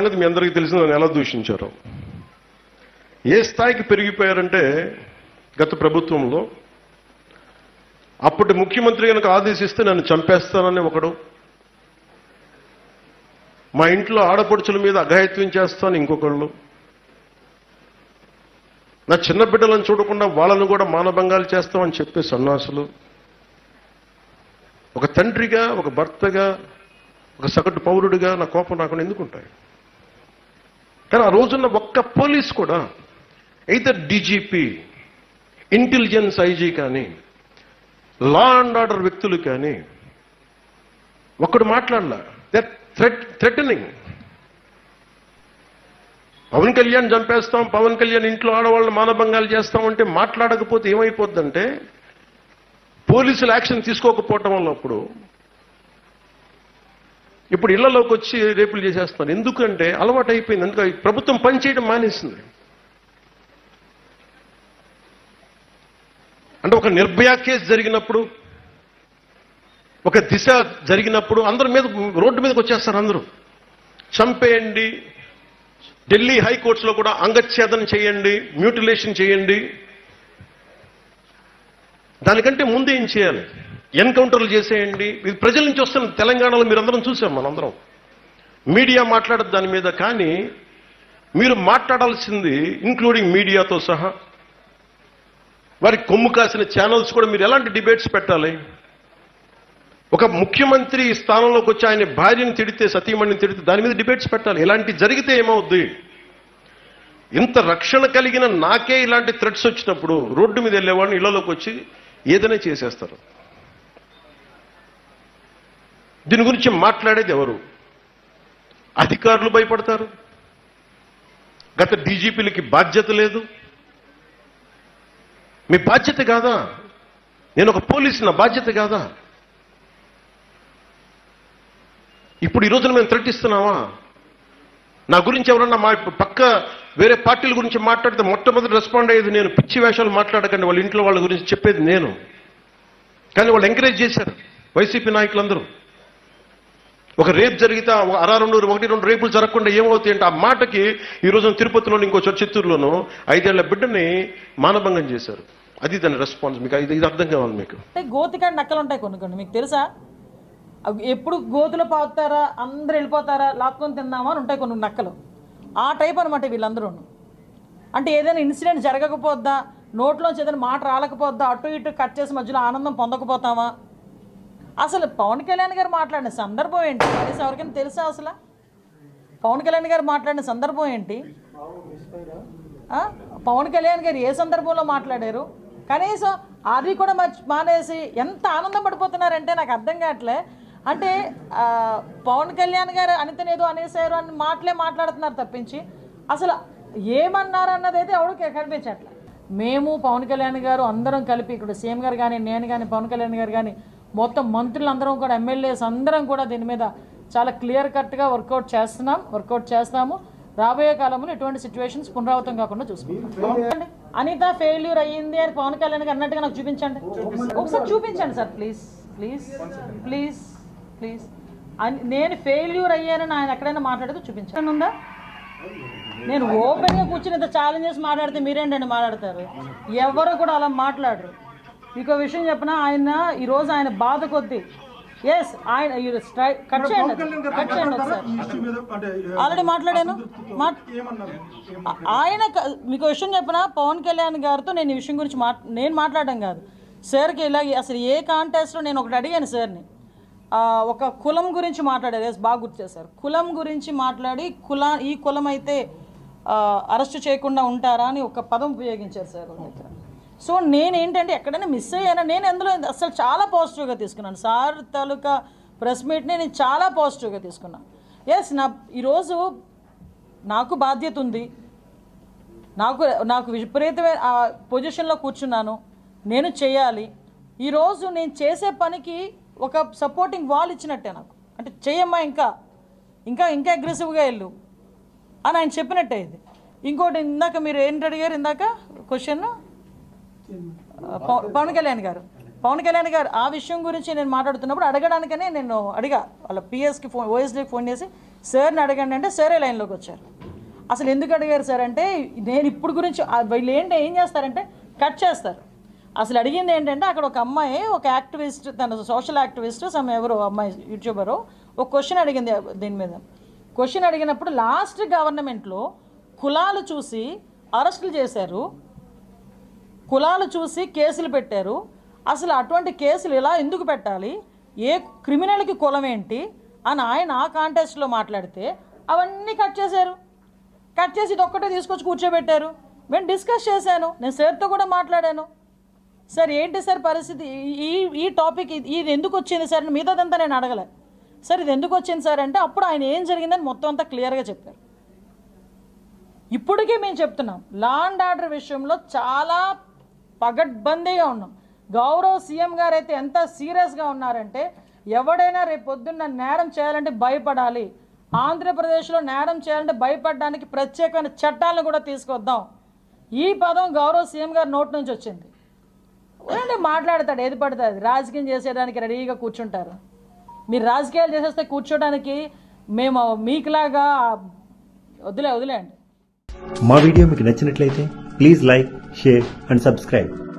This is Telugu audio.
అనేది మీ అందరికీ తెలిసిన నన్ను ఎలా దూషించారు. ఏ స్థాయికి పెరిగిపోయారంటే గత ప్రభుత్వంలో అప్పటి ముఖ్యమంత్రి కనుక ఆదేశిస్తే నన్ను చంపేస్తానని ఒకడు, మా ఇంట్లో ఆడపడుచుల మీద అఘాయిత్యం చేస్తాను ఇంకొకళ్ళు, నా చిన్న బిడ్డలను చూడకుండా వాళ్ళను కూడా మానభంగాలు చేస్తామని చెప్పే సన్నాసులు, ఒక తండ్రిగా, ఒక భర్తగా, ఒక సగటు పౌరుడిగా నా కోపం రాకుండా ఎందుకుంటాయి? కానీ ఆ రోజున్న ఒక్క పోలీస్ కూడా, ఎయిదర్ డీజీపీ, ఇంటెలిజెన్స్ ఐజీ కానీ, లా అండ్ ఆర్డర్ వ్యక్తులు కానీ ఒక్కడు మాట్లాడలా. They threatening. పవన్ కళ్యాణ్ చంపేస్తాం, పవన్ కళ్యాణ్ ఇంట్లో ఆడవాళ్ళని మానభంగాలు చేస్తామంటే మాట్లాడకపోతే ఏమైపోద్దంటే పోలీసులు యాక్షన్ తీసుకోకపోవటం వల్ల ఇప్పుడు ఇళ్లలోకి వచ్చి రేపులు చేసేస్తున్నారు. ఎందుకంటే అలవాటు అయిపోయింది. ఎందుకంటే ప్రభుత్వం పనిచేయడం మానేసింది. అంటే ఒక నిర్భయ కేసు జరిగినప్పుడు, ఒక దిశ జరిగినప్పుడు అందరి మీద రోడ్డు మీదకి వచ్చేస్తారు. అందరూ చంపేయండి, ఢిల్లీ హైకోర్టులో కూడా అంగచ్ఛేదన చేయండి, మ్యూటిలేషన్ చేయండి. దానికంటే ముందు ఏం చేయాలి? ఎన్కౌంటర్లు చేసేయండి. ఇది ప్రజల నుంచి వస్తున్న తెలంగాణలో మీరందరం చూసాం. మనందరం మీడియా మాట్లాడదు దాని మీద. కానీ మీరు మాట్లాడాల్సింది, ఇంక్లూడింగ్ మీడియాతో సహా, వారికి కొమ్ము కాసిన ఛానల్స్ కూడా మీరు ఎలాంటి డిబేట్స్ పెట్టాలి? ఒక ముఖ్యమంత్రి స్థానంలోకి వచ్చి ఆయన భార్యను తిడితే, సతీమణిని తిడితే దాని మీద డిబేట్స్ పెట్టాలి. ఇలాంటి జరిగితే ఏమవుద్ది? ఇంత రక్షణ కలిగిన నాకే ఇలాంటి థ్రెట్స్ వచ్చినప్పుడు రోడ్డు మీద వెళ్ళేవాడిని ఇళ్లలోకి వచ్చి ఏదైనా చేసేస్తారు. దీని గురించి మాట్లాడేది ఎవరు? అధికారులు భయపడతారు. గత డీజీపీలకి బాధ్యత లేదు. మీ బాధ్యత కాదా? నేను ఒక పోలీసు, నా బాధ్యత కాదా? ఇప్పుడు ఈ రోజున మేము థ్రెట్ ఇస్తున్నావా? నా గురించి ఎవరన్నా మా పక్క వేరే పార్టీల గురించి మాట్లాడితే మొట్టమొదటి రెస్పాండ్ అయ్యేది నేను. పిచ్చి వేషాలు మాట్లాడకండి, వాళ్ళ ఇంట్లో వాళ్ళ గురించి చెప్పేది నేను. కానీ వాళ్ళు ఎంకరేజ్ చేశారు వైసీపీ నాయకులందరూ. ఒక రేపు జరిగితే ఒకటి రెండు రేపులు జరగకుండా ఏమవుతాయి అంటే ఆ మాటకి ఈ రోజున తిరుపతిలోని, ఇంకో చిత్తూరులోనూ 5 ఏళ్ల బిడ్డని మానభంగం చేశారు. అది దాని రెస్పాన్స్. మీకు ఇది అర్థం కావాలి. మీకు గోతికాడి నక్కలు ఉంటాయి కొన్ని మీకు తెలుసా? ఎప్పుడు గోతులు పాతారా, అందరు వెళ్ళిపోతారా, లాక్కొని తిందామా అని ఉంటాయి కొన్ని నక్కలు. ఆ టైప్ అనమాట వీళ్ళందరూ. అంటే ఏదైనా ఇన్సిడెంట్ జరగకపోద్దా, నోట్లోంచి ఏదైనా మాట రాలేకపోద్దా, అటు ఇటు కట్ చేసి మధ్యలో ఆనందం పొందకపోతామా? అసలు పవన్ కళ్యాణ్ గారు మాట్లాడిన సందర్భం ఏంటి? కనీసం ఎవరికైనా తెలుసా? అసలు పవన్ కళ్యాణ్ గారు మాట్లాడిన సందర్భం ఏంటి? పవన్ కళ్యాణ్ గారు ఏ సందర్భంలో మాట్లాడారు? కనీసం అది కూడా మానేసి ఎంత ఆనందం పడిపోతున్నారంటే నాకు అర్థం కావట్లే. అంటే పవన్ కళ్యాణ్ గారు అనితనేదో అనేసారు అని మాట్లాడుతున్నారు తప్పించి అసలు ఏమన్నారు అన్నది అయితే ఎవరికి కనిపించట్లే. మేము పవన్ కళ్యాణ్ గారు అందరం కలిపి, ఇక్కడ సీఎం గారు కానీ, నేను కానీ, పవన్ కళ్యాణ్ గారు కానీ, మొత్తం మంత్రులందరం కూడా, ఎమ్మెల్యేస్ అందరం కూడా దీని మీద చాలా క్లియర్ కట్గా వర్కౌట్ చేస్తాము. రాబోయే కాలంలో ఎటువంటి సిచ్యువేషన్స్ పునరావృతం కాకుండా చూసుకుంటాం. అనిత ఫెయిల్యూర్ అయ్యింది అని పవన్ కళ్యాణ్ గారు అన్నట్టుగా నాకు చూపించండి. ఒకసారి చూపించండి sir, please please please please. నేను ఫెయిల్యూర్ అయ్యానని ఆయన ఎక్కడైనా మాట్లాడితే చూపించండి. ఉందా? నేను ఓపెన్గా కూర్చుని ఇంత ఛాలెంజెస్ మాట్లాడితే మీరేంటండి మాట్లాడతారు? ఎవరు కూడా అలా మాట్లాడరు. మీకు విషయం చెప్పినా, ఈరోజు ఆయన బాధ కొద్దీ, ఎస్ ఆయన కట్ చేయండి సార్. ఆల్రెడీ మాట్లాడాను. ఆయన మీకు విషయం చెప్పినా, పవన్ కళ్యాణ్ గారితో నేను ఈ విషయం గురించి నేను మాట్లాడడం కాదు సార్కి. ఇలాగే అసలు ఏ కాంటెస్ట్లో నేను ఒకటి అడిగాను సార్ని, ఒక కులం గురించి మాట్లాడారు. ఎస్, బాగా గుర్తు చేశారు. కులం గురించి మాట్లాడి ఈ కులం అయితే అరెస్ట్ చేయకుండా ఉంటారా అని ఒక పదం ఉపయోగించారు సార్ దగ్గర. సో నేనేంటంటే ఎక్కడైనా మిస్ అయ్యాను. నేను అందులో అసలు చాలా పాజిటివ్గా తీసుకున్నాను. సార్ తాలూకా ప్రెస్ మీట్ని నేను చాలా పాజిటివ్గా తీసుకున్నాను. ఎస్, ఈరోజు నాకు బాధ్యత ఉంది. నాకు విపరీతమైన పొజిషన్లో కూర్చున్నాను. నేను చేయాలి. ఈరోజు నేను చేసే పనికి ఒక సపోర్టింగ్ వాల్ ఇచ్చినట్టే నాకు. అంటే చెయ్యమ్మా, ఇంకా అగ్రెసివ్గా వెళ్ళు అని ఆయన చెప్పినట్టే ఇది. ఇంకోటి, ఇందాక మీరు ఏంటి అడిగారు? ఇందాక క్వశ్చన్ పవన్ కళ్యాణ్ గారు ఆ విషయం గురించి నేను మాట్లాడుతున్నప్పుడు అడగడానికనే నేను అడిగా. వాళ్ళ పిఎస్కి ఓఎస్డీకి ఫోన్ చేసి సార్ని అడగండి అంటే సారే లైన్లోకి వచ్చారు. అసలు ఎందుకు అడిగారు సార్ అంటే నేను ఇప్పుడు గురించి వీళ్ళు ఏం చేస్తారంటే కట్ చేస్తారు. అసలు అడిగింది ఏంటంటే అక్కడ ఒక అమ్మాయి, ఒక యాక్టివిస్ట్, తన సోషల్ యాక్టివిస్ట్ ఎవరో అమ్మాయి యూట్యూబరు ఒక క్వశ్చన్ అడిగింది దీని మీద. క్వశ్చన్ అడిగినప్పుడు లాస్ట్ గవర్నమెంట్లో కులాలు చూసి అరెస్టులు చేశారు, కులాలు చూసి కేసులు పెట్టారు. అసలు అటువంటి కేసులు ఇలా ఎందుకు పెట్టాలి, ఏ క్రిమినల్కి కులం ఏంటి అని ఆయన ఆ కాంటెస్ట్లో మాట్లాడితే అవన్నీ కట్ చేశారు. కట్ చేసి ఇది ఒక్కటే తీసుకొచ్చి కూర్చోబెట్టారు. నేను డిస్కస్ చేశాను, నేను సార్తో కూడా మాట్లాడాను. సార్ ఏంటి సార్ పరిస్థితి, ఈ టాపిక్ ఇది ఎందుకు వచ్చింది సార్, మిగతాదంతా నేను అడగలే. సార్ ఇది ఎందుకు వచ్చింది సార్ అంటే అప్పుడు ఆయన ఏం జరిగిందని మొత్తం అంతా క్లియర్గా చెప్పారు. ఇప్పటికీ మేము చెప్తున్నాం, లా అండ్ ఆర్డర్ విషయంలో చాలా పగడ్బందీగా ఉన్నాం. గౌరవ సీఎం గారు అయితే ఎంత సీరియస్గా ఉన్నారంటే ఎవడైనా రేపు పొద్దున్న నేరం చేయాలంటే భయపడాలి, ఆంధ్రప్రదేశ్లో నేరం చేయాలంటే భయపడడానికి ప్రత్యేకమైన చట్టాలను కూడా తీసుకొద్దాం. ఈ పదం గౌరవ సీఎం గారి నోటి నుంచి వచ్చింది. అంటే మాట్లాడతాడు ఏది పడుతుంది, రాజకీయం చేసేయడానికి రెడీగా కూర్చుంటారు. మీరు రాజకీయాలు చేసేస్తే కూర్చోడానికి మేము మీకులాగా వదిలేండి. మా వీడియో మీకు నచ్చినట్లయితే please like, share and subscribe.